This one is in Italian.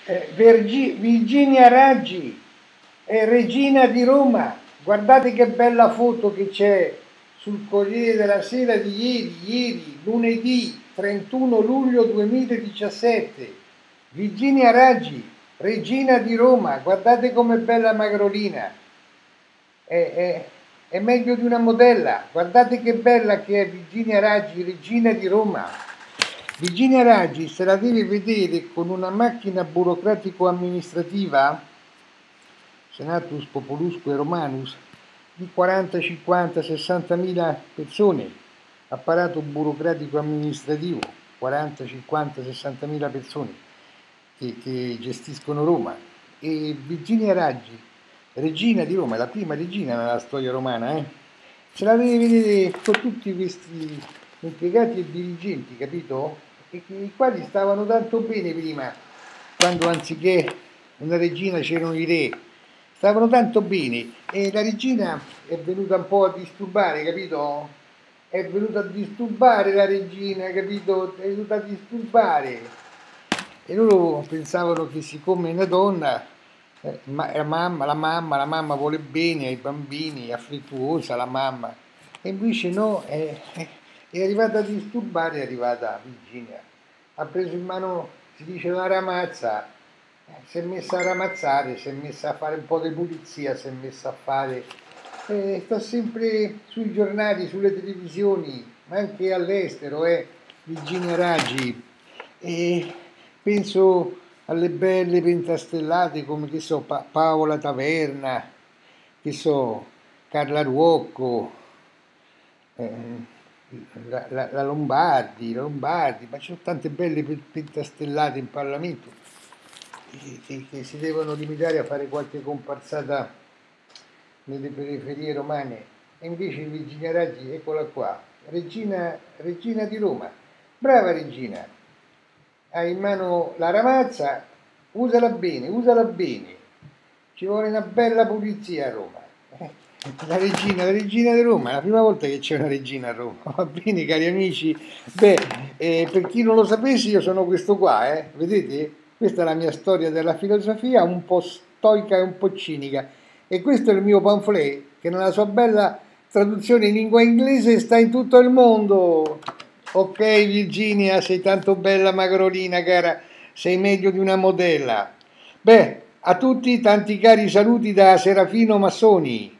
Virginia Raggi, regina di Roma. Guardate che bella foto che c'è sul Corriere della Sera di ieri, lunedì 31 luglio 2017. Virginia Raggi, regina di Roma. Guardate com'è bella magrolina. È meglio di una modella. Guardate che bella che è Virginia Raggi, regina di Roma. Virginia Raggi se la deve vedere con una macchina burocratico-amministrativa, Senatus Populusque Romanus, di 40, 50, 60 mila persone, apparato burocratico-amministrativo, 40, 50, 60 mila persone che gestiscono Roma. E Virginia Raggi, regina di Roma, la prima regina nella storia romana, se la deve vedere con tutti questi impiegati e dirigenti, capito? I quali stavano tanto bene prima, quando anziché una regina c'erano i re, stavano tanto bene e la regina è venuta un po' a disturbare, capito? È venuta a disturbare la regina, capito? È venuta a disturbare. E loro pensavano che siccome è una donna, la mamma vuole bene ai bambini, è affettuosa la mamma. E invece no, è arrivata a disturbare, è arrivata Virginia. Ha preso in mano, si dice, la ramazza, si è messa a ramazzare, si è messa a fare un po' di pulizia, si è messa a fare... sta sempre sui giornali, sulle televisioni, ma anche all'estero, Virginia Raggi. E penso alle belle pentastellate come, che so, Paola Taverna, che so, Carla Ruocco, la Lombardi, ma ci sono tante belle pentastellate in Parlamento che si devono limitare a fare qualche comparsata nelle periferie romane. E invece Virginia Raggi, eccola qua, regina di Roma, brava regina, hai in mano la ramazza, usala bene, ci vuole una bella pulizia a Roma. La regina di Roma, è la prima volta che c'è una regina a Roma. Va bene, cari amici? Beh, per chi non lo sapesse, io sono questo qua, vedete? Questa è la mia storia della filosofia, un po' stoica e un po' cinica. E questo è il mio pamphlet, che nella sua bella traduzione in lingua inglese sta in tutto il mondo. Ok, Virginia, sei tanto bella magrolina, cara, sei meglio di una modella. Beh, a tutti tanti cari saluti da Serafino Massoni.